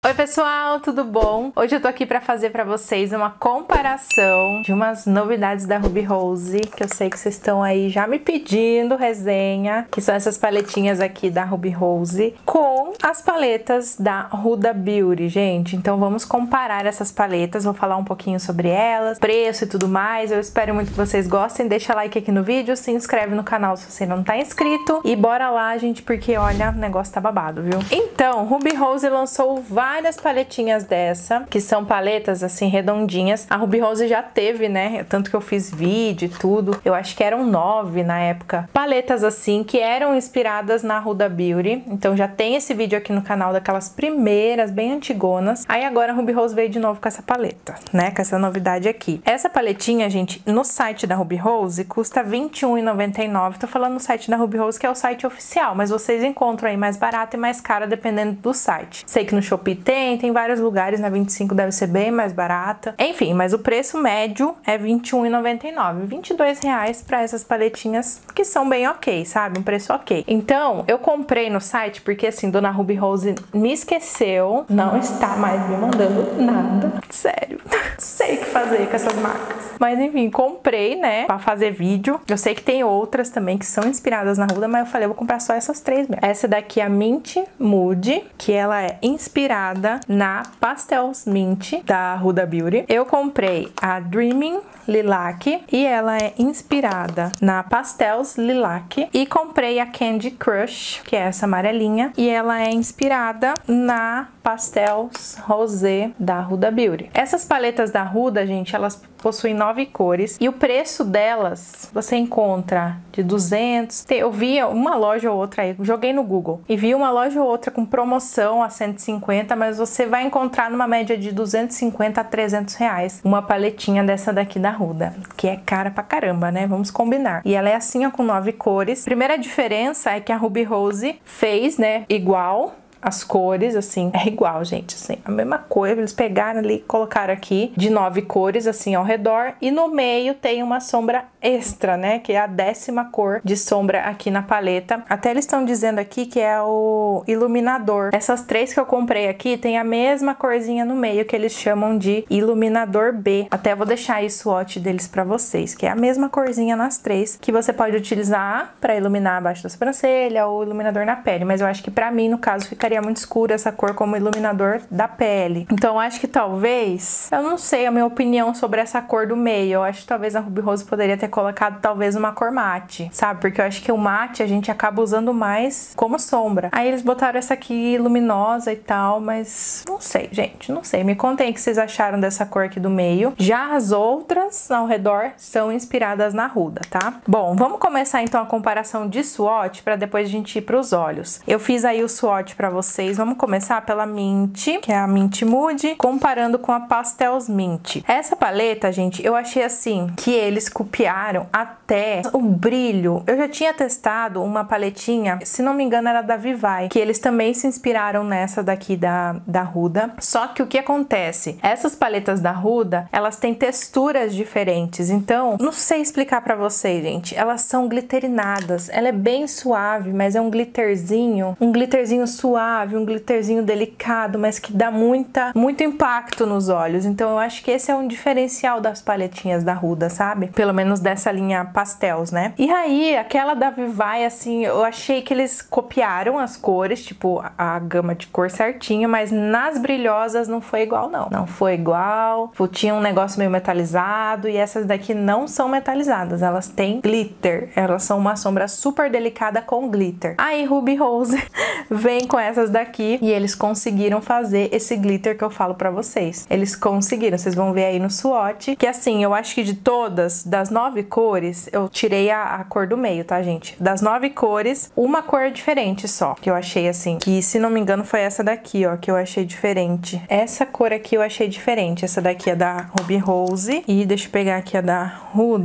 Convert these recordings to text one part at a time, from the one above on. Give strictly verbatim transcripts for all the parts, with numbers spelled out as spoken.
Oi pessoal, tudo bom? Hoje eu tô aqui pra fazer pra vocês uma comparação de umas novidades da Ruby Rose, que eu sei que vocês estão aí já me pedindo resenha, que são essas paletinhas aqui da Ruby Rose, com as paletas da Huda Beauty, gente. Então vamos comparar essas paletas, vou falar um pouquinho sobre elas, preço e tudo mais. Eu espero muito que vocês gostem, deixa like aqui no vídeo, se inscreve no canal se você não tá inscrito e bora lá, gente, porque olha, o negócio tá babado, viu? Então, Ruby Rose lançou várias várias paletinhas dessa, que são paletas assim redondinhas. A Ruby Rose já teve, né? Tanto que eu fiz vídeo e tudo. Eu acho que eram nove na época. Paletas assim que eram inspiradas na Huda Beauty. Então já tem esse vídeo aqui no canal daquelas primeiras, bem antigonas. Aí agora a Ruby Rose veio de novo com essa paleta, né? Com essa novidade aqui. Essa paletinha, gente, no site da Ruby Rose custa vinte e um reais e noventa e nove centavos. Tô falando no site da Ruby Rose, que é o site oficial, mas vocês encontram aí mais barata e mais cara dependendo do site. Sei que no Shopee tem, tem vários lugares, na vinte e cinco deve ser bem mais barata. Enfim, mas o preço médio é vinte e um reais e noventa e nove centavos, vinte e dois reais para essas paletinhas que são bem ok, sabe? Um preço ok. Então, eu comprei no site porque assim, Dona Ruby Rose me esqueceu, não está mais me mandando nada. Sério, não sei o que fazer com essas marcas. Mas enfim, comprei, né, para fazer vídeo. Eu sei que tem outras também que são inspiradas na Huda, mas eu falei, eu vou comprar só essas três mesmo. Essa daqui é a Mint Mood, que ela é inspirada na Pastels Mint da Huda Beauty. Eu comprei a Dreaming Lilac e ela é inspirada na Pastels Lilac. E comprei a Candy Crush, que é essa amarelinha, e ela é inspirada na Pastels Rosé da Huda Beauty. Essas paletas da Huda, gente, elas possuem nove cores e o preço delas você encontra de duzentos. Eu vi uma loja ou outra aí, joguei no Google e vi uma loja ou outra com promoção a cento e cinquenta, mas você vai encontrar numa média de duzentos e cinquenta a trezentos reais uma paletinha dessa daqui da Huda, que é cara pra caramba, né? Vamos combinar. E ela é assim, ó, com nove cores. Primeira diferença é que a Ruby Rose fez, né, igual as cores, assim, é igual, gente, assim, a mesma cor, eles pegaram ali e colocaram aqui de nove cores, assim, ao redor, e no meio tem uma sombra extra, né, que é a décima cor de sombra aqui na paleta. Até eles estão dizendo aqui que é o iluminador. Essas três que eu comprei aqui tem a mesma corzinha no meio, que eles chamam de iluminador B. Até vou deixar aí o swatch deles pra vocês, que é a mesma corzinha nas três, que você pode utilizar pra iluminar abaixo da sobrancelha ou iluminador na pele, mas eu acho que pra mim, no caso, ficaria muito escura essa cor como iluminador da pele. Então eu acho que talvez, eu não sei a minha opinião sobre essa cor do meio, eu acho que talvez a Ruby Rose poderia ter colocado talvez uma cor mate, sabe? Porque eu acho que o mate a gente acaba usando mais como sombra. Aí eles botaram essa aqui luminosa e tal, mas não sei, gente, não sei. Me contem o que vocês acharam dessa cor aqui do meio. Já as outras ao redor são inspiradas na Huda, tá? Bom, vamos começar então a comparação de swatch para depois a gente ir para os olhos. Eu fiz aí o swatch para vocês. Vamos começar pela Mint, que é a Mint Mood, comparando com a Pastels Mint. Essa paleta, gente, eu achei assim, que eles copiaram até o brilho. Eu já tinha testado uma paletinha, se não me engano era da Vivai, que eles também se inspiraram nessa daqui da, da Huda. Só que o que acontece? Essas paletas da Huda, elas têm texturas diferentes, então, não sei explicar pra vocês, gente. Elas são glitterinadas. Ela é bem suave, mas é um glitterzinho, um glitterzinho suave, um glitterzinho delicado, mas que dá muita, muito impacto nos olhos. Então eu acho que esse é um diferencial das paletinhas da Huda, sabe? Pelo menos dessa linha pastels, né? E aí, aquela da Vivai, assim, eu achei que eles copiaram as cores, tipo, a gama de cor certinho, mas nas brilhosas não foi igual, não. Não foi igual, tinha um negócio meio metalizado, e essas daqui não são metalizadas, elas têm glitter. Elas são uma sombra super delicada com glitter. Aí, Ruby Rose vem com essas daqui e eles conseguiram fazer esse glitter que eu falo pra vocês. Eles conseguiram, vocês vão ver aí no swatch, que assim, eu acho que de todas, das nove cores, eu tirei a, a cor do meio, tá, gente? Das nove cores, uma cor diferente só, que eu achei assim, que se não me engano foi essa daqui, ó, que eu achei diferente. Essa cor aqui eu achei diferente, essa daqui é da Ruby Rose, e deixa eu pegar aqui a da Huda.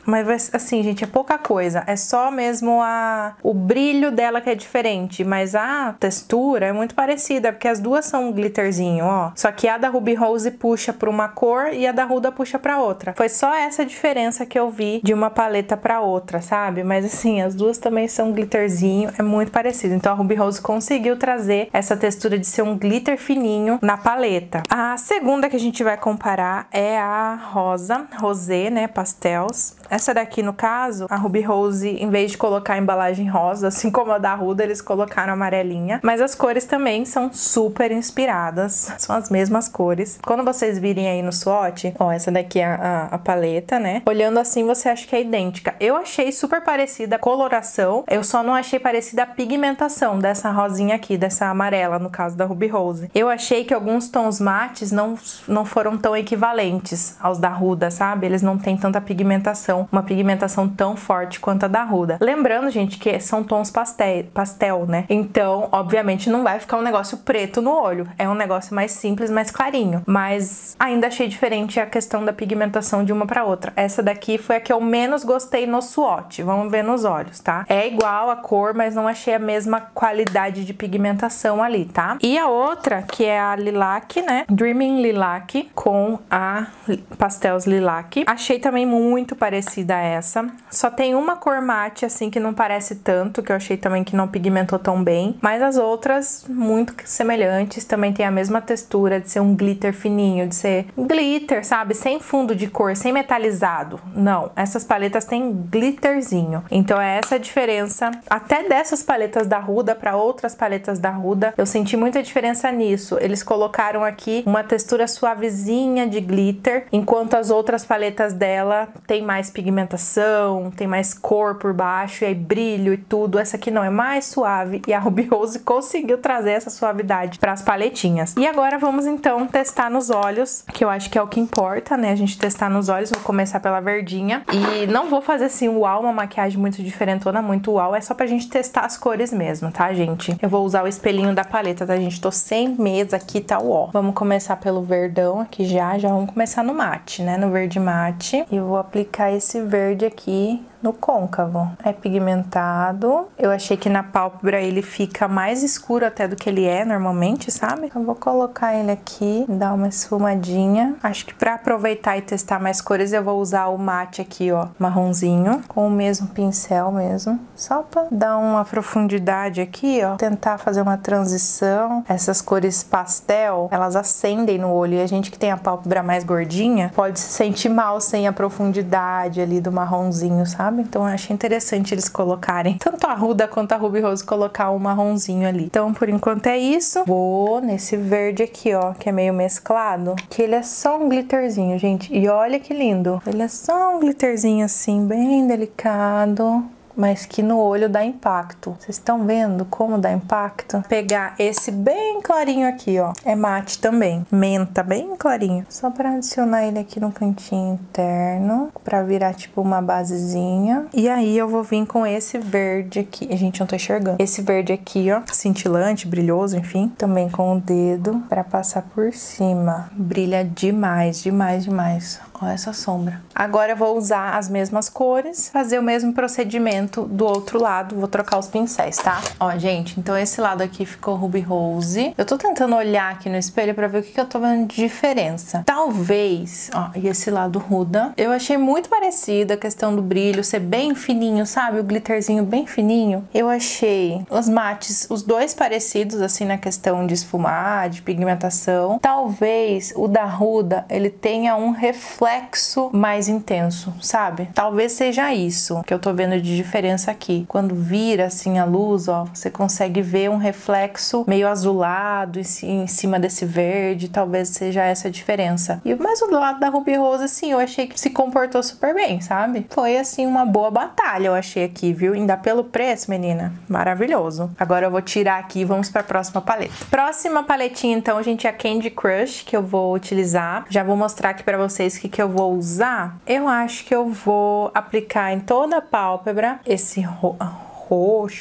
Mas assim, gente, é pouca coisa. É só mesmo a, o brilho dela que é diferente. Mas a textura é muito parecida, porque as duas são um glitterzinho, ó. Só que a da Ruby Rose puxa pra uma cor e a da Huda puxa pra outra. Foi só essa diferença que eu vi de uma paleta pra outra, sabe? Mas assim, as duas também são glitterzinho, é muito parecido. Então a Ruby Rose conseguiu trazer essa textura de ser um glitter fininho na paleta. A segunda que a gente vai comparar é a rosa, rosé, né, pastels. Essa daqui, no caso, a Ruby Rose, em vez de colocar a embalagem rosa, assim como a da Huda, eles colocaram amarelinha. Mas as cores também são super inspiradas, são as mesmas cores. Quando vocês virem aí no swatch, ó, essa daqui é a, a paleta, né? Olhando assim, você acha que é idêntica. Eu achei super parecida a coloração, eu só não achei parecida a pigmentação dessa rosinha aqui, dessa amarela, no caso da Ruby Rose. Eu achei que alguns tons mates não, não foram tão equivalentes aos da Huda, sabe? Eles não têm tanta pigmentação, uma pigmentação tão forte quanto a da Huda. Lembrando, gente, que são tons pastel, pastel, né? Então, obviamente, não vai ficar um negócio preto no olho. É um negócio mais simples, mais clarinho. Mas ainda achei diferente a questão da pigmentação de uma pra outra. Essa daqui foi a que eu menos gostei no swatch. Vamos ver nos olhos, tá? É igual a cor, mas não achei a mesma qualidade de pigmentação ali, tá? E a outra, que é a Lilac, né? Dreaming Lilac com a Pastels Lilac. Achei também muito parecida a essa. Só tem uma cor mate, assim, que não parece tanto, que eu achei também que não pigmentou tão bem. Mas as outras, muito semelhantes, também tem a mesma textura de ser um glitter fininho, de ser glitter, sabe? Sem fundo de cor, sem metalizado. Não, essas paletas têm glitterzinho. Então é essa a diferença. Até dessas paletas da Huda para outras paletas da Huda, eu senti muita diferença nisso. Eles colocaram aqui uma textura suavezinha de glitter, enquanto as outras paletas dela tem mais pigmentação, tem mais cor por baixo, e aí brilho e tudo. Essa aqui não, é mais suave, e a Ruby Rose conseguiu trazer essa suavidade para as paletinhas. E agora vamos então testar nos olhos, que eu acho que é o que importa, né? A gente testar nos olhos. Vou começar pela verdinha. E não vou fazer assim, uau, uma maquiagem muito diferentona, muito uau. É só pra gente testar as cores mesmo, tá, gente? Eu vou usar o espelhinho da paleta, tá, gente? Tô sem mesa aqui, tá, ó. Vamos começar pelo verdão aqui já. Já vamos começar no mate, né? No verde mate. E eu vou aplicar esse verde aqui no côncavo. É pigmentado. Eu achei que na pálpebra ele fica mais escuro até do que ele é normalmente, sabe? Eu vou colocar ele aqui, dar uma esfumadinha. Acho que pra aproveitar e testar mais cores, eu vou usar o mate aqui, ó, marronzinho, com o mesmo pincel mesmo. Só pra dar uma profundidade aqui, ó. Tentar fazer uma transição. Essas cores pastel, elas acendem no olho. E a gente que tem a pálpebra mais gordinha, pode se sentir mal sem a profundidade ali do marronzinho, sabe? Então eu achei interessante eles colocarem, tanto a Huda quanto a Ruby Rose, colocar um marronzinho ali. Então por enquanto é isso. Vou nesse verde aqui, ó, que é meio mesclado, que ele é só um glitterzinho, gente. E olha que lindo. Ele é só um glitterzinho assim, bem delicado, mas que no olho dá impacto. Vocês estão vendo como dá impacto? Pegar esse bem clarinho aqui, ó. É mate também. Menta, bem clarinho. Só pra adicionar ele aqui no cantinho interno, pra virar tipo uma basezinha. E aí eu vou vir com esse verde aqui. Gente, não tô enxergando. Esse verde aqui, ó, cintilante, brilhoso, enfim. Também com o dedo pra passar por cima. Brilha demais, demais, demais. Olha essa sombra. Agora eu vou usar as mesmas cores, fazer o mesmo procedimento do outro lado. Vou trocar os pincéis, tá? Ó, gente, então esse lado aqui ficou Ruby Rose. Eu tô tentando olhar aqui no espelho pra ver o que, que eu tô vendo de diferença. Talvez, ó, e esse lado Huda. Eu achei muito parecida a questão do brilho ser bem fininho, sabe? O glitterzinho bem fininho. Eu achei os mates, os dois parecidos, assim, na questão de esfumar, de pigmentação. Talvez o da Huda, ele tenha um reflexo reflexo mais intenso, sabe? Talvez seja isso que eu tô vendo de diferença aqui. Quando vira assim a luz, ó, você consegue ver um reflexo meio azulado em cima desse verde. Talvez seja essa a diferença. E mais do lado da Ruby Rose, assim, eu achei que se comportou super bem, sabe? Foi, assim, uma boa batalha, eu achei aqui, viu? Ainda pelo preço, menina, maravilhoso. Agora eu vou tirar aqui e vamos pra próxima paleta. Próxima paletinha, então, gente, é a Candy Crush, que eu vou utilizar. Já vou mostrar aqui pra vocês que que eu vou usar. Eu acho que eu vou aplicar em toda a pálpebra esse ro roxo.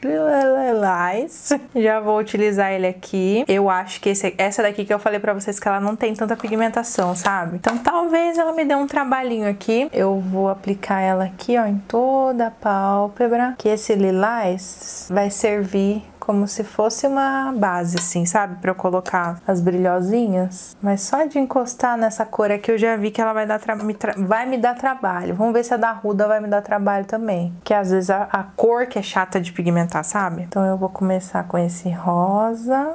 Lilás. Já vou utilizar ele aqui. Eu acho que esse, essa daqui que eu falei pra vocês que ela não tem tanta pigmentação, sabe? Então talvez ela me dê um trabalhinho aqui. Eu vou aplicar ela aqui, ó, em toda a pálpebra. Que esse lilás vai servir como se fosse uma base, assim, sabe? Pra eu colocar as brilhosinhas. Mas só de encostar nessa cor aqui, eu já vi que ela vai, dar tra me tra vai me dar trabalho. Vamos ver se a da Huda vai me dar trabalho também. Que às vezes a, a cor que é chata de pigmentar, sabe? Então eu vou começar com esse rosa,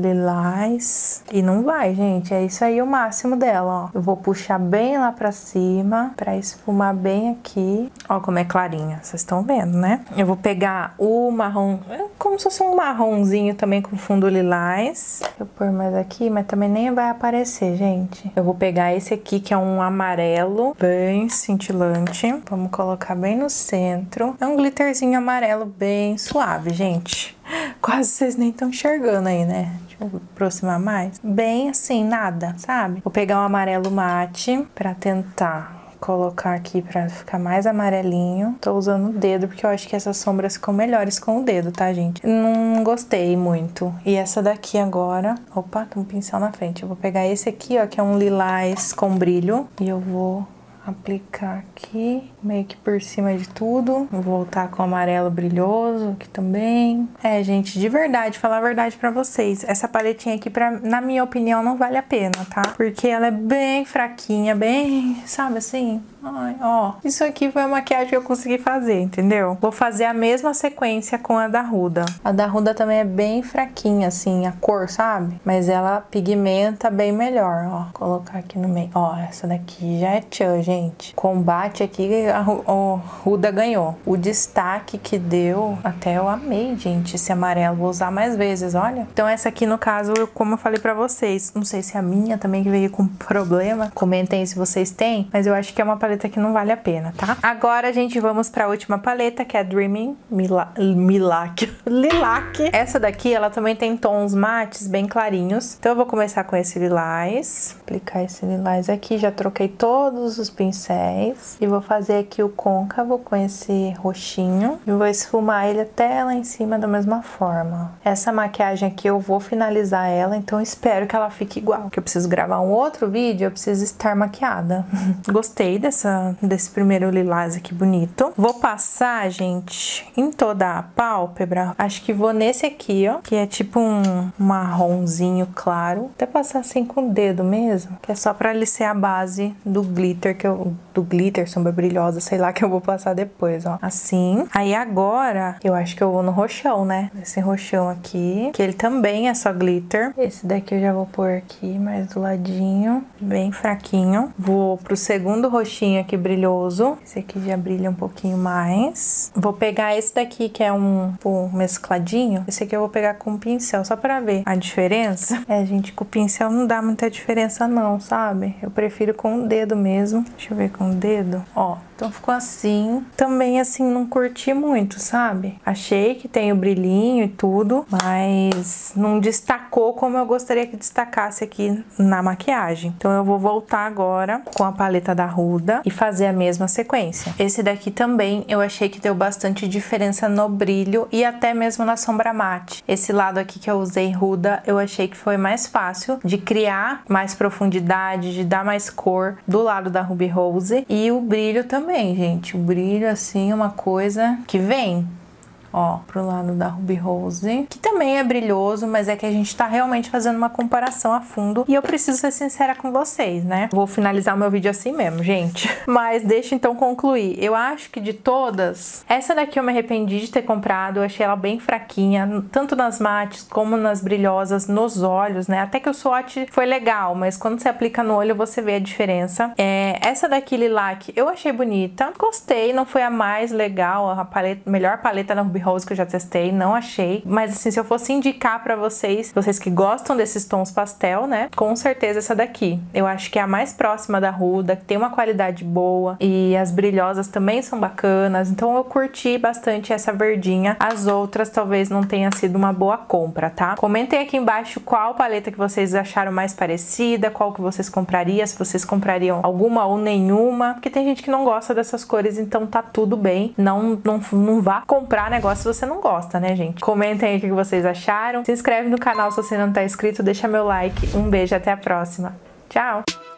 lilás. E não vai, gente. É isso aí o máximo dela, ó. Eu vou puxar bem lá pra cima, pra esfumar bem aqui. Ó como é clarinha. Vocês estão vendo, né? Eu vou pegar o marrom, como se fosse um marronzinho também com fundo lilás. Deixa eu pôr mais aqui, mas também nem vai aparecer, gente. Eu vou pegar esse aqui, que é um amarelo bem cintilante. Vamos colocar bem no centro. É um glitterzinho amarelo bem suave, gente. Quase vocês nem estão enxergando aí, né? Deixa eu aproximar mais. Bem assim, nada, sabe? Vou pegar um amarelo mate pra tentar colocar aqui pra ficar mais amarelinho. Tô usando o dedo porque eu acho que essas sombras ficam melhores com o dedo, tá, gente? Não gostei muito. E essa daqui agora... Opa, tem um pincel na frente. Eu vou pegar esse aqui, ó, que é um lilás com brilho. E eu vou aplicar aqui, meio que por cima de tudo. Vou voltar com o amarelo brilhoso aqui também. É, gente, de verdade, falar a verdade pra vocês, essa paletinha aqui, pra, na minha opinião, não vale a pena, tá? Porque ela é bem fraquinha, bem, sabe assim? Ai, ó, isso aqui foi a maquiagem que eu consegui fazer, entendeu? Vou fazer a mesma sequência com a da Huda. A da Huda também é bem fraquinha, assim, a cor, sabe? Mas ela pigmenta bem melhor, ó. Vou colocar aqui no meio. Ó, essa daqui já é tchan, gente. Combate aqui, a, a Huda ganhou. O destaque que deu, até eu amei, gente, esse amarelo. Vou usar mais vezes, olha. Então essa aqui, no caso, eu, como eu falei pra vocês, não sei se a minha também que veio com problema. Comentem se vocês têm, mas eu acho que é uma paleta que não vale a pena, tá? Agora, gente, vamos pra última paleta, que é a Dreaming Mila Lilac. Lilac. Essa daqui, ela também tem tons mates bem clarinhos. Então eu vou começar com esse lilás. Aplicar esse lilás aqui. Já troquei todos os pincéis. E vou fazer aqui o côncavo com esse roxinho. E vou esfumar ele até lá em cima da mesma forma. Essa maquiagem aqui eu vou finalizar ela, então espero que ela fique igual. Porque eu preciso gravar um outro vídeo, eu preciso estar maquiada. Gostei dessa desse primeiro lilás aqui bonito. Vou passar, gente, em toda a pálpebra. Acho que vou nesse aqui, ó, que é tipo um marronzinho claro. Até passar assim com o dedo mesmo, que é só pra alisar a base do glitter que eu do glitter, sombra brilhosa, sei lá, que eu vou passar depois, ó. Assim. Aí agora, eu acho que eu vou no roxão, né? Esse roxão aqui, que ele também é só glitter. Esse daqui eu já vou pôr aqui, mais do ladinho, bem fraquinho. Vou pro segundo roxinho aqui brilhoso. Esse aqui já brilha um pouquinho mais. Vou pegar esse daqui, que é um, um mescladinho. Esse aqui eu vou pegar com o pincel, só pra ver a diferença. É, gente, com o pincel não dá muita diferença não, sabe? Eu prefiro com o dedo mesmo. Deixa eu ver com o dedo. Ó, então ficou assim. Também, assim, não curti muito, sabe? Achei que tem o brilhinho e tudo, mas não destacou como eu gostaria que destacasse aqui na maquiagem. Então eu vou voltar agora com a paleta da Huda e fazer a mesma sequência. Esse daqui também eu achei que deu bastante diferença no brilho e até mesmo na sombra mate. Esse lado aqui que eu usei Huda, eu achei que foi mais fácil de criar mais profundidade, de dar mais cor do lado da Ruby Rose. E o brilho também, gente. O brilho, assim, é uma coisa que vem. Ó, pro lado da Ruby Rose, que também é brilhoso, mas é que a gente tá realmente fazendo uma comparação a fundo e eu preciso ser sincera com vocês, né? Vou finalizar o meu vídeo assim mesmo, gente. Mas deixa então concluir. Eu acho que de todas, essa daqui eu me arrependi de ter comprado, eu achei ela bem fraquinha, tanto nas mates como nas brilhosas, nos olhos, né? Até que o swatch foi legal, mas quando você aplica no olho você vê a diferença. É, essa daqui, Lilac, eu achei bonita, gostei, não foi a mais legal, a paleta, melhor paleta da Ruby Rose que eu já testei, não achei. Mas assim, se eu fosse indicar pra vocês, vocês que gostam desses tons pastel, né? Com certeza essa daqui. Eu acho que é a mais próxima da Huda, que tem uma qualidade boa. E as brilhosas também são bacanas. Então eu curti bastante essa verdinha. As outras talvez não tenha sido uma boa compra, tá? Comentem aqui embaixo qual paleta que vocês acharam mais parecida, qual que vocês comprariam, se vocês comprariam alguma ou nenhuma. Porque tem gente que não gosta dessas cores, então tá tudo bem. Não, não, não vá comprar negócio gosta e você não gosta, né, gente? Comentem aí o que vocês acharam. Se inscreve no canal se você não tá inscrito, deixa meu like. Um beijo, até a próxima. Tchau!